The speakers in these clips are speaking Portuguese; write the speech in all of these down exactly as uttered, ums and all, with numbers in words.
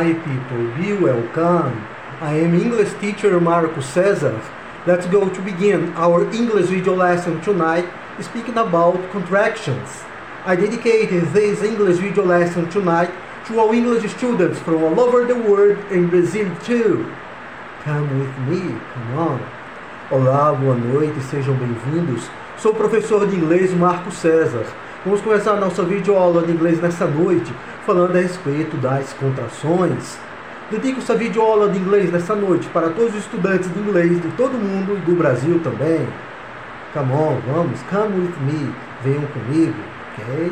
Hi people, be welcome. I am English teacher Marco Cesar. Let's go to begin our English video lesson tonight speaking about contractions. I dedicated this English video lesson tonight to all English students from all over the world and Brazil too. Come with me, come on. Olá, boa noite, sejam bem-vindos. Sou o professor de inglês Marco Cesar. Vamos começar a nossa videoaula de inglês nessa noite, falando a respeito das contrações. Dedico essa videoaula de inglês nessa noite para todos os estudantes de inglês de todo mundo e do Brasil também. Come on, vamos, come with me, venham comigo, ok?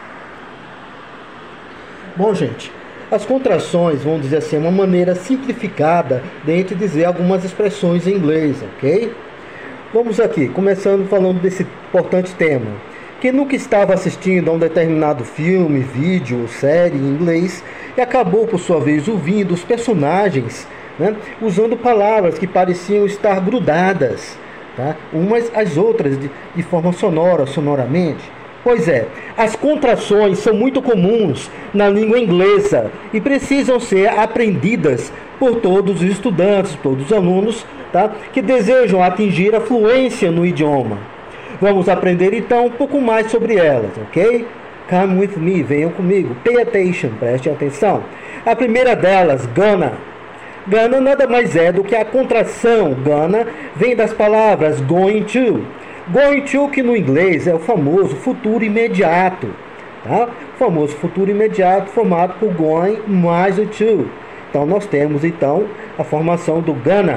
Bom, gente, as contrações, vamos dizer assim, é uma maneira simplificada de a gente dizer algumas expressões em inglês, ok? Vamos aqui, começando falando desse importante tema. Quem nunca estava assistindo a um determinado filme, vídeo ou série em inglês e acabou, por sua vez, ouvindo os personagens, né, usando palavras que pareciam estar grudadas, tá, umas às outras de, de forma sonora, sonoramente. Pois é, as contrações são muito comuns na língua inglesa e precisam ser aprendidas por todos os estudantes, todos os alunos, tá, que desejam atingir a fluência no idioma. Vamos aprender então um pouco mais sobre elas, ok? Come with me, venham comigo. Pay attention, preste atenção. A primeira delas, gonna. Gonna nada mais é do que a contração. Gonna vem das palavras going to. Going to, que no inglês é o famoso futuro imediato, tá? O famoso futuro imediato formado por going mais o to. Então nós temos então a formação do gonna.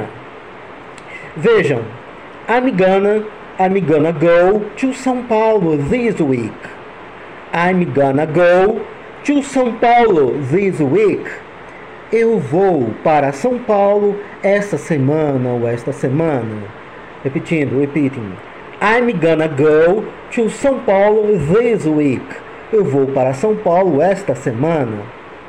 Vejam, I'm gonna I'm gonna go to São Paulo this week. I'm gonna go to São Paulo this week. Eu vou para São Paulo esta semana ou esta semana. Repetindo, repeating. I'm gonna go to São Paulo this week. Eu vou para São Paulo esta semana.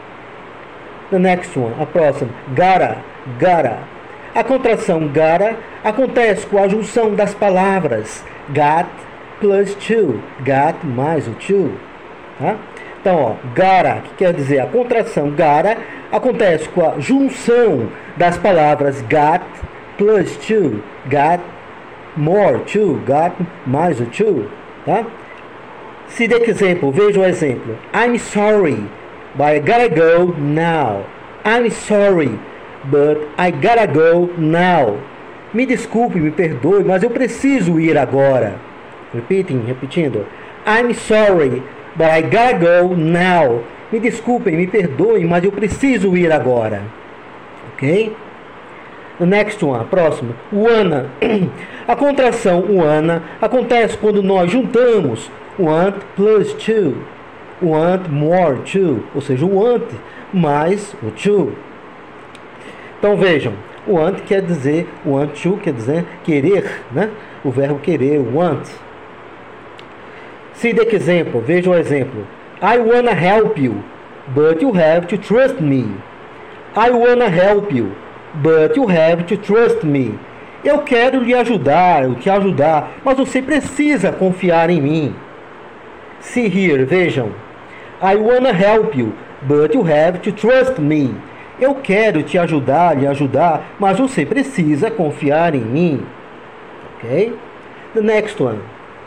The next one, a próxima. Gotta, gotta. A contração gotta acontece com a junção das palavras got plus to, got mais o to, tá? Então, ó, gotta, que quer dizer a contração gotta, acontece com a junção das palavras got plus to, got more to, got mais o to, tá? See the example, veja o exemplo. I'm sorry, but I gotta go now. I'm sorry, but I gotta go now. Me desculpe, me perdoe, mas eu preciso ir agora. Repeating, repetindo. I'm sorry, but I gotta go now. Me desculpem, me perdoem, mas eu preciso ir agora. Ok? The next one, próximo. Wanna. A contração wanna acontece quando nós juntamos want plus to. Want more to. Ou seja, o want mais o to. Então vejam, want quer dizer, want to quer dizer querer, né? O verbo querer, want. See the example, veja o exemplo. I wanna help you, but you have to trust me. I wanna help you, but you have to trust me. Eu quero lhe ajudar, eu te ajudar, mas você precisa confiar em mim. See here, vejam. I wanna help you, but you have to trust me. Eu quero te ajudar, lhe ajudar, mas você precisa confiar em mim. Ok? The next one.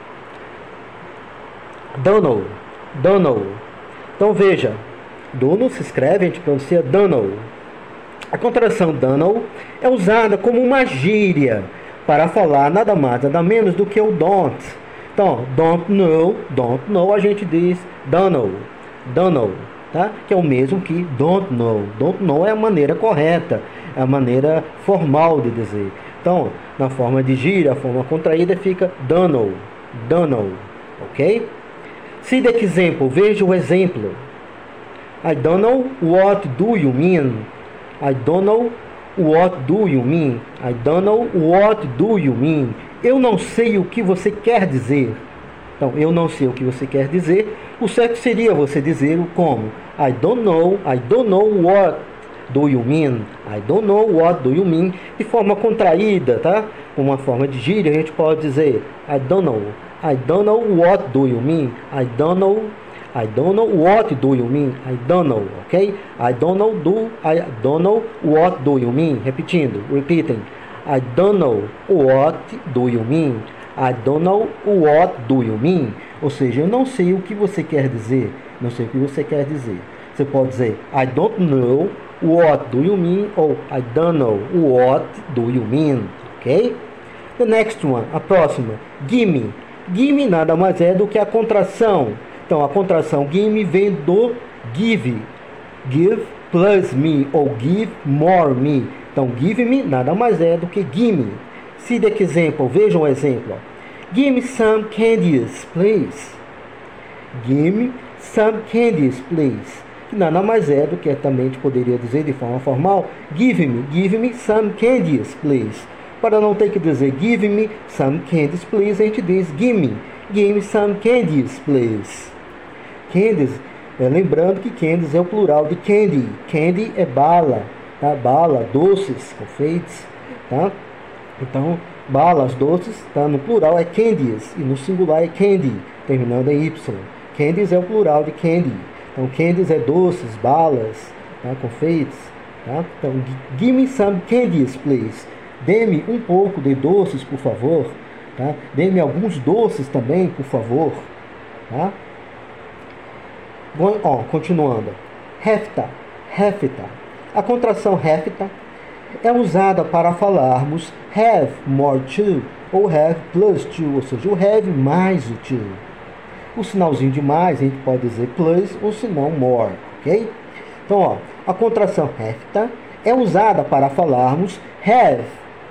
Donald. Donald. Então veja. Donald se escreve, a gente pronuncia Donald. A contração Donald é usada como uma gíria para falar nada mais, nada menos do que o don't. Então, don't know, don't know, a gente diz Donald. Donald. Tá? Que é o mesmo que don't know. Don't know é a maneira correta, é a maneira formal de dizer. Então, na forma de gíria, a forma contraída fica Donald. Donald. Ok? See the example. Veja o exemplo. I don't know what do you mean. I don't know what do you mean. I don't know what do you mean. Eu não sei o que você quer dizer. Então, eu não sei o que você quer dizer. O certo seria você dizer o como. I don't know, I don't know what do you mean. I don't know what do you mean. De forma contraída, tá? Uma forma de gíria, a gente pode dizer I don't know. I don't know what do you mean. I don't know. I don't know what do you mean. I don't know, ok? I don't know do I don't know what do you mean. Repetindo, repeating. I don't know what do you mean. I don't know what do you mean. Ou seja, eu não sei o que você quer dizer. Não sei o que você quer dizer. Você pode dizer I don't know what do you mean ou I don't know what do you mean, ok? The next one, a próxima, gimme. Gimme nada mais é do que a contração. Então, a contração gimme vem do give. Give plus me ou give more me. Então, give me nada mais é do que gimme. See the example, vejam o exemplo. Give me some candies, please. Give me some candies, please. Que nada mais é do que também a gente poderia dizer de forma formal, give me, give me some candies, please. Para não ter que dizer give me some candies, please, a gente diz give me, give me some candies, please. Candies, é, lembrando que candies é o plural de candy. Candy é bala, tá? Bala, doces, confeites, tá? Então, balas, doces, tá? No plural é candies e no singular é candy, terminando em y. Candies é o plural de candy. Então, candies é doces, balas, tá? Confeites, tá? Então, give me some candies, please. Dê-me um pouco de doces, por favor, tá? Dê-me alguns doces também, por favor, tá? Going on, continuando. Hefta, hefta. A contração hefta é usada para falarmos have more to ou have plus to, ou seja, o have mais o to. O sinalzinho de mais a gente pode dizer plus ou se não more, ok? Então, ó, a contração hefta é usada para falarmos have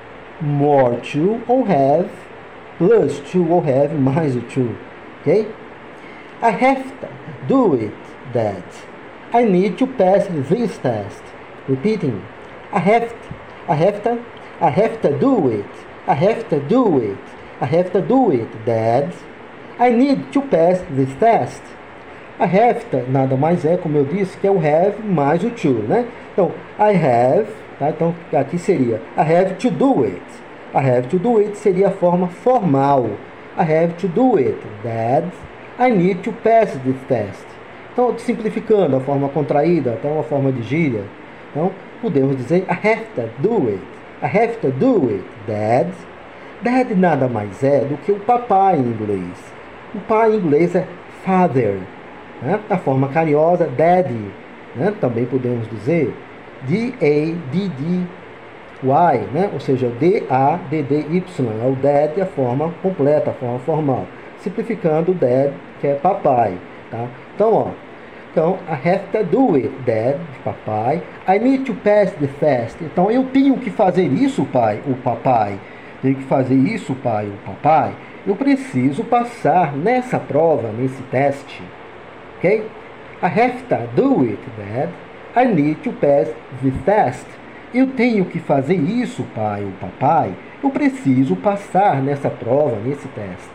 more to ou have plus to ou have mais o to, ok? I have to do it, that. I need to pass this test. Repeating. I have to, I have to, I have to do it. I have to do it. I have to do it, Dad. I need to pass this test. I have to, nada mais é, como eu disse, que é o have mais o to, né? Então, I have, tá? Então, aqui seria I have to do it. I have to do it seria a forma formal. I have to do it, Dad. I need to pass this test. Então, simplificando a forma contraída, até uma forma de gíria. Então, podemos dizer I have to do it. I have to do it, Dad. Dad nada mais é do que o papai em inglês. O pai em inglês é father. Né? A forma carinhosa, daddy. Né? Também podemos dizer D A D D Y, né? Ou seja, D A D D Y. É o dad, a forma completa, a forma formal. Simplificando o dad, que é papai. Tá? Então, ó. Então, I have to do it, Dad, papai. I need to pass the test. Então, eu tenho que fazer isso, pai, o papai. Tenho que fazer isso, pai, o papai. Eu preciso passar nessa prova, nesse teste. Ok? I have to do it, Dad. I need to pass the test. Eu tenho que fazer isso, pai, o papai. Eu preciso passar nessa prova, nesse teste.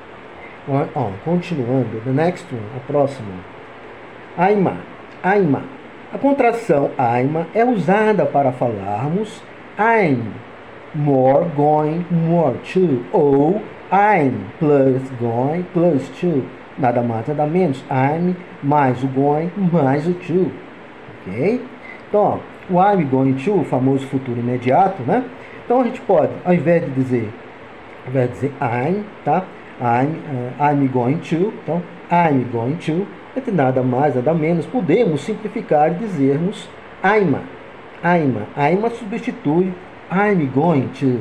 On, on, continuando, the next one, a próxima. I'm, I'm. A contração I'm é usada para falarmos I'm more going more to ou I'm plus going plus to. Nada mais, nada menos. I'm mais o going mais o to. Ok? Então, ó, o I'm going to, o famoso futuro imediato, né? Então, a gente pode, ao invés de dizer, ao invés de dizer I'm, tá? I'm, uh, I'm going to. Então, I'm going to. Entre nada mais, nada menos, podemos simplificar e dizermos I'm. I'm. I'm substitui I'm going to.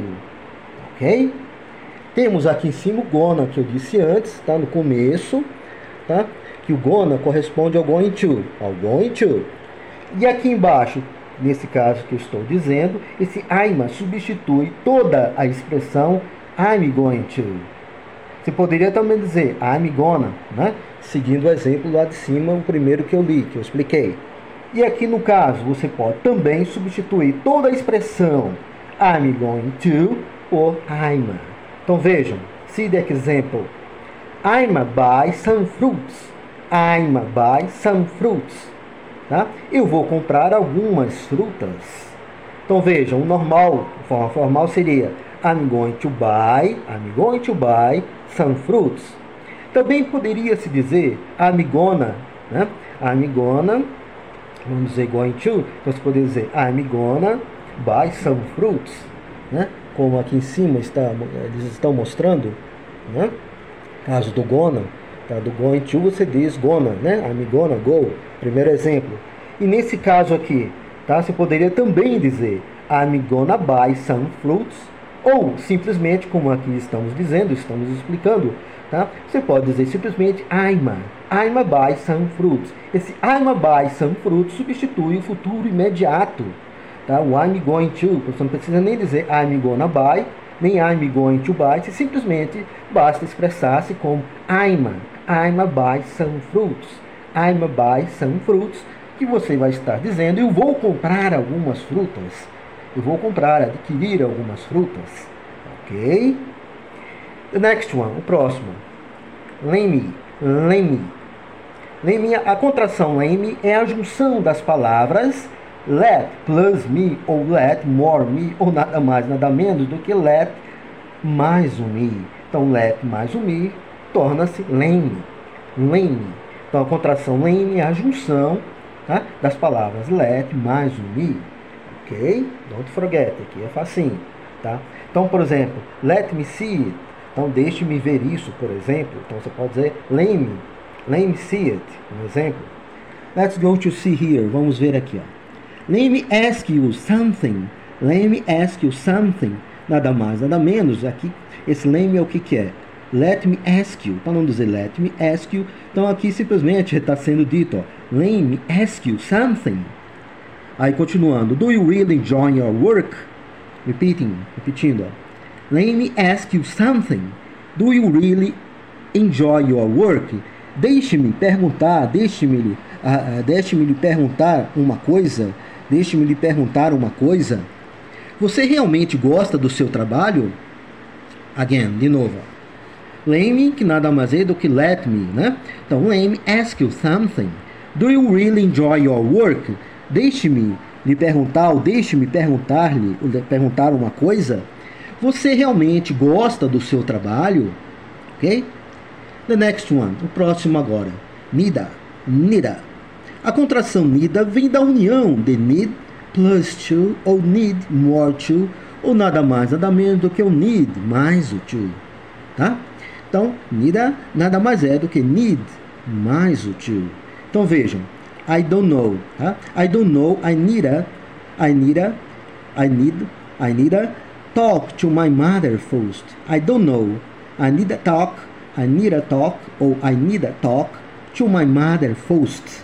Ok? Temos aqui em cima o gonna, que eu disse antes, tá? No começo, tá? Que o gonna corresponde ao going to. Ao going to. E aqui embaixo, nesse caso que eu estou dizendo, esse I'm substitui toda a expressão I'm going to. Você poderia também dizer I'm gonna, né? Seguindo o exemplo lá de cima, o primeiro que eu li, que eu expliquei. E aqui no caso, você pode também substituir toda a expressão I'm going to por I'm. Então vejam, see the example. I'm buy some fruits. I'm buy some fruits. Tá? Eu vou comprar algumas frutas. Então vejam, o normal, a forma formal seria I'm going to buy, I'm going to buy some fruits. Também poderia se dizer I'm gonna, né? I'm gonna, vamos dizer going to, então você poderia dizer I'm gonna buy some fruits, né? Como aqui em cima está, eles estão mostrando, né? Caso do gonna, tá? Do going to você diz gonna, né? I'm gonna go, primeiro exemplo. E nesse caso aqui, tá? Você poderia também dizer I'm gonna buy some fruits, ou simplesmente, como aqui estamos dizendo, estamos explicando, tá? Você pode dizer simplesmente I'm a, I'm a buy some fruits. Esse I'm a buy some fruits substitui o futuro imediato, tá? O I'm going to, você não precisa nem dizer I'm gonna buy, nem I'm going to buy, se simplesmente basta expressar-se como I'm a, I'm a buy some fruits. I'm a buy some fruits, que você vai estar dizendo eu vou comprar algumas frutas. Eu vou comprar, adquirir algumas frutas. Ok? The next one, o próximo. Lemme, lemme. Lemme, a contração lemme é a junção das palavras let plus me, ou let more me, ou nada mais, nada menos do que let mais o me. Então, let mais o me torna-se lemme. Lemme. Então, a contração lemme é a junção, tá, das palavras let mais o me. Ok? Don't forget, aqui é facinho, tá? Então, por exemplo, let me see it. Então, deixe-me ver isso, por exemplo. Então, você pode dizer let me, let me see it, um exemplo. Let's go to see here. Vamos ver aqui, ó. Let me ask you something. Let me ask you something. Nada mais, nada menos. Aqui, esse let me é o que que é? Let me ask you. Para não dizer let me ask you. Então, aqui simplesmente está sendo dito, ó. Let me ask you something. Aí, continuando. Do you really enjoy your work? Repeating, repetindo, ó. Let me ask you something. Do you really enjoy your work? Deixe-me perguntar, deixe-me uh, uh, deixe-me lhe perguntar uma coisa. Deixe-me lhe perguntar uma coisa. Você realmente gosta do seu trabalho? Again, de novo. Let me, que nada mais é do que let me, né? Então, let me ask you something. Do you really enjoy your work? Deixe-me lhe perguntar, ou deixe-me perguntar-lhe, perguntar uma coisa. Você realmente gosta do seu trabalho? Ok? The next one, o próximo agora. Nida, nida. A contração nida vem da união de need plus to, ou need more to, ou nada mais, nada menos do que o need mais o to. Tá? Então, nida nada mais é do que need mais o to. Então, vejam. I don't know, tá? I don't know, I need a, I need a, I need, I need a talk to my mother first. I don't know, I need a talk, I need a talk, ou I need a talk to my mother first.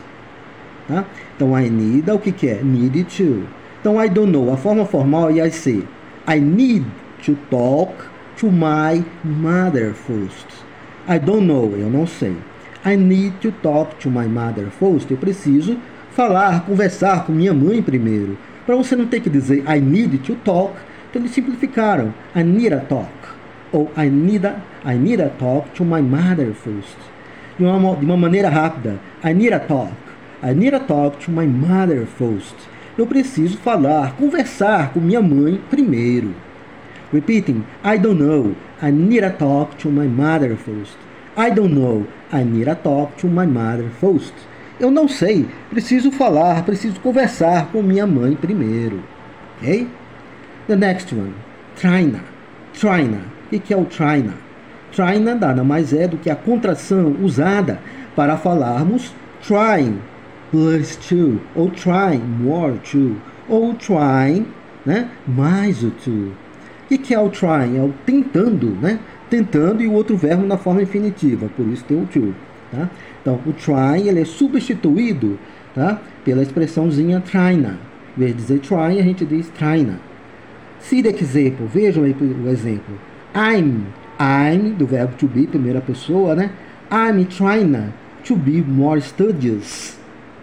Tá? Então, I need, o que que é? Need to. Então, I don't know, a forma formal ia ser I need to talk to my mother first. I don't know, eu não sei. I need to talk to my mother first. Eu preciso falar, conversar com minha mãe primeiro. Para você não ter que dizer I need to talk. Então eles simplificaram. I need a talk. Ou I need a, I need a talk to my mother first. De uma, de uma maneira rápida. I need a talk. I need a talk to my mother first. Eu preciso falar, conversar com minha mãe primeiro. Repeating. I don't know. I need a talk to my mother first. I don't know. I need a talk to my mother first. Eu não sei. Preciso falar, preciso conversar com minha mãe primeiro. Ok? The next one. Tryna. Tryna. O que é o tryna? Tryna nada mais é do que a contração usada para falarmos trying plus to, ou trying more to, ou trying, né, mais o to. O que é o trying? É o tentando, né? Tentando, e o outro verbo na forma infinitiva, por isso tem o to, tá? Então, o trying, ele é substituído, tá, pela expressãozinha tryna. Em vez de dizer trying, a gente diz tryna. See the example, vejam aí o exemplo. I'm, I'm, do verbo to be, primeira pessoa, né? I'm trying to be more studious.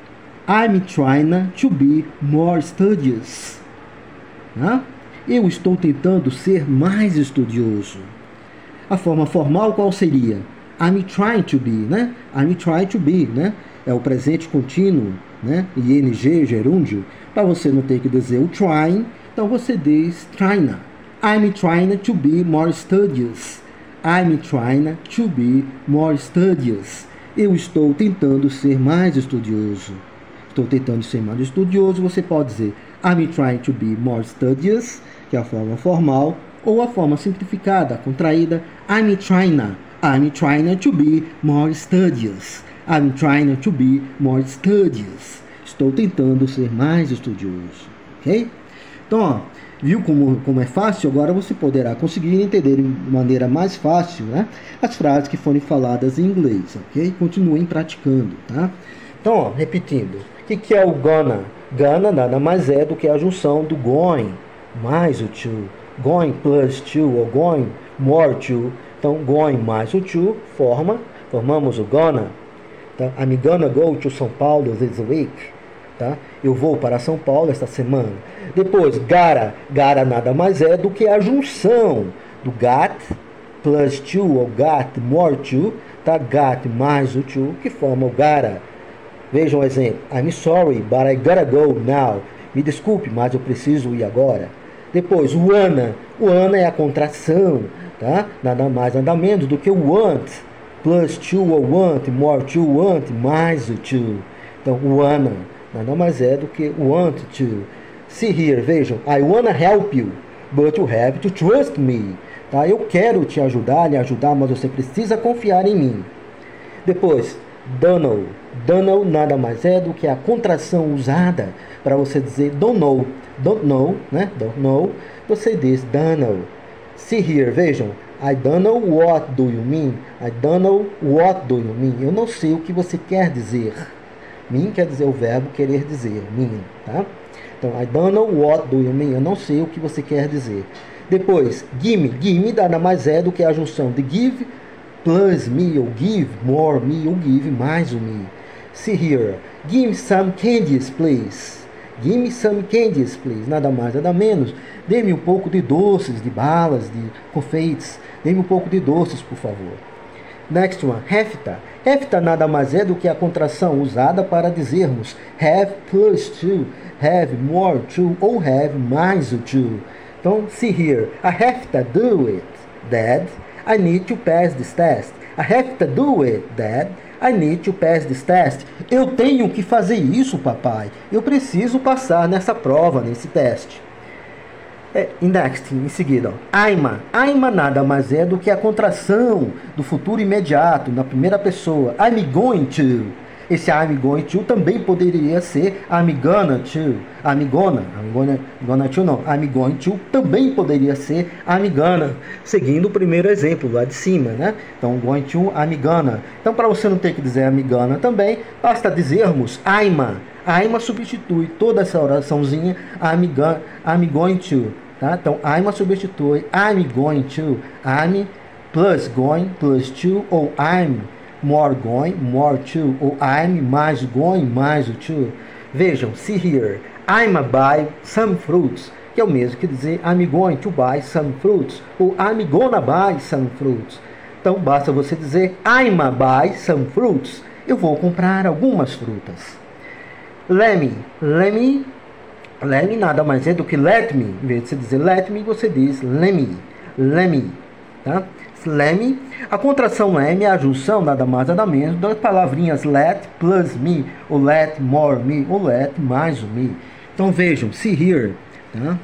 I'm trying to be more studious. Tá? Eu estou tentando ser mais estudioso. A forma formal qual seria? I'm trying to be, né? I'm trying to be, né? É o presente contínuo, né? I N G, gerúndio. Para você não ter que dizer o trying, então você diz trying. I'm trying to be more studious. I'm trying to be more studious. Eu estou tentando ser mais estudioso. Estou tentando ser mais estudioso. Você pode dizer I'm trying to be more studious, que é a forma formal, ou a forma simplificada, contraída, I'm trying, I'm trying to be more studious. I'm trying to be more studious. Estou tentando ser mais estudioso, ok? Então, ó, viu como, como é fácil? Agora você poderá conseguir entender de maneira mais fácil, né, as frases que forem faladas em inglês, ok? Continuem praticando, tá? Então, ó, repetindo, o que, que é o gonna? Gonna nada mais é do que a junção do going mais o to, going plus to ou going more to. Então, going mais o to forma, formamos o gonna. Tá? I'm gonna go to São Paulo this week. Tá? Eu vou para São Paulo esta semana. Depois, gotta. Gotta nada mais é do que a junção do got plus to ou got more to. Tá? Got mais o to, que forma o gotta. Vejam um exemplo. I'm sorry, but I gotta go now. Me desculpe, mas eu preciso ir agora. Depois, wanna. Wanna é a contração. Tá? Nada mais, nada menos do que o want. Plus to ou want, more to, want, mais o to. Então, wanna nada mais é do que want to. See here, vejam. I wanna help you, but you have to trust me. Tá? Eu quero te ajudar, lhe ajudar, mas você precisa confiar em mim. Depois, don't. Don't nada mais é do que a contração usada para você dizer don't know. Don't know, né? Don't know. Você diz don't know. See here, vejam. I don't know what do you mean. I don't know what do you mean. Eu não sei o que você quer dizer. Mean quer dizer o verbo querer dizer. Mean, tá? Então, I don't know what do you mean. Eu não sei o que você quer dizer. Depois, gimme. Gimme nada mais é do que a junção de give plus me, ou give more me, ou give mais o me. See here. Give me some candies, please. Give me some candies, please. Nada mais, nada menos. Dê-me um pouco de doces, de balas, de confeites. Dê-me um pouco de doces, por favor. Next one. Hefta. Hefta nada mais é do que a contração usada para dizermos have plus to, have more to, ou have mais o to. Então, see here. I have to do it, Dad. I need to pass this test. I have to do it, Dad. I need to pass this test. Eu tenho que fazer isso, papai. Eu preciso passar nessa prova, nesse teste. É, next, em seguida, I'm. I'm nada mais é do que a contração do futuro imediato, na primeira pessoa. I'm going to. Esse I'm going to também poderia ser I'm gonna to. I'm gonna. I'm gonna, gonna to não. I'm going to também poderia ser I'm gonna. Seguindo o primeiro exemplo lá de cima, né? Então, going to, I'm gonna. Então, para você não ter que dizer I'm gonna também, basta dizermos I'm. I'm substitui toda essa oraçãozinha I'm, go, I'm going to. Tá? Então, I'm substitui I'm going to. I'm plus going plus to, ou I'm more going, more to, ou I'm mais going, mais o to. Vejam, see here. I'm a buy some fruits, que é o mesmo que dizer I'm going to buy some fruits, ou I'm gonna buy some fruits. Então, basta você dizer I'm a buy some fruits. Eu vou comprar algumas frutas. Let me. Let me. Let me nada mais é do que let me. Em vez de você dizer let me, você diz let me. Let me. Tá? Let me. A contração let me é a junção nada mais nada menos das palavrinhas let plus me, ou let more me, ou let mais o me. Então vejam, see here. Tá?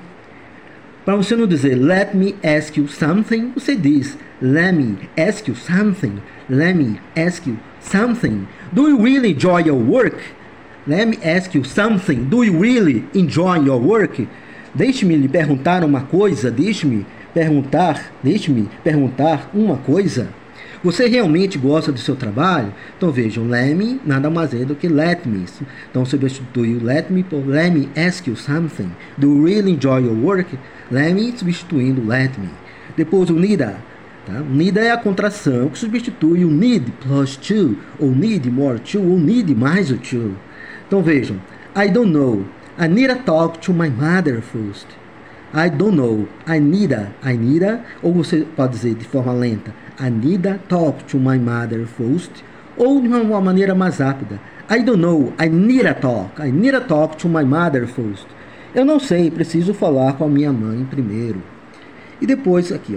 Para você não dizer let me ask you something, você diz let me ask you something. Let me ask you something. Do you really enjoy your work? Let me ask you something. Do you really enjoy your work? Deixe-me lhe perguntar uma coisa. Deixe-me perguntar. Deixe-me perguntar uma coisa. Você realmente gosta do seu trabalho? Então vejam, let me nada mais é do que let me. Então substitui o let me por let me ask you something. Do you really enjoy your work? Let me substituindo let me. Depois o needa. Tá? Needa é a contração que substitui o need plus to, ou need more to, ou need mais o to. Então vejam, I don't know. I need to talk to my mother first. I don't know. I need a, I need a, ou você pode dizer de forma lenta, I need to talk to my mother first, ou de uma maneira mais rápida, I don't know. I need to talk. I need to talk to my mother first. Eu não sei, preciso falar com a minha mãe primeiro. E depois aqui, ó.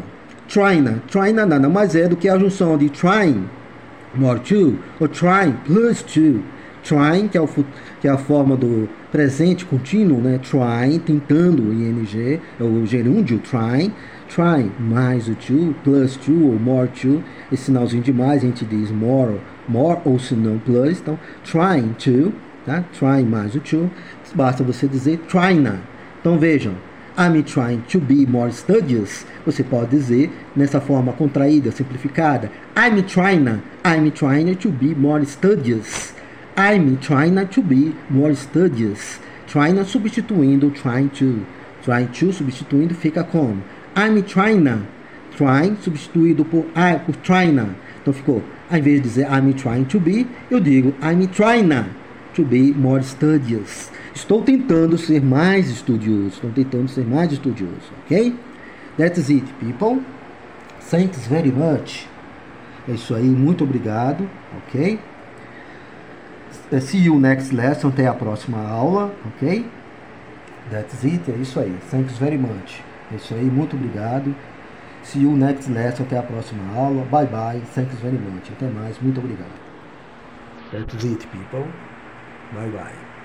Trying. Trying nada mais é do que a junção de trying more to ou trying plus to. Trying, que é, o, que é a forma do presente contínuo, né? Trying, tentando, ing, é o gerúndio, trying. Trying, mais o to, plus to ou more to. Esse sinalzinho de mais, a gente diz more, more ou se não plus. Então, trying to, tá? Trying mais o to. Basta você dizer trying. Então, vejam. I'm trying to be more studious. Você pode dizer nessa forma contraída, simplificada. I'm trying, I'm trying to be more studious. I'm trying to be more studious. Trying substituindo trying to. Trying to substituindo fica como? I'm trying. Trying substituído por I, por trying. Então ficou, ao invés de dizer I'm trying to be, eu digo I'm trying to be more studious. Estou tentando ser mais estudioso. Estou tentando ser mais estudioso. Ok? That's it, people. Thanks very much. É isso aí. Muito obrigado. Ok? See you next lesson. Até a próxima aula. Ok? That's it. É isso aí. Thanks very much. É isso aí. Muito obrigado. See you next lesson. Até a próxima aula. Bye bye. Thanks very much. Até mais. Muito obrigado. That's it, people. Bye bye.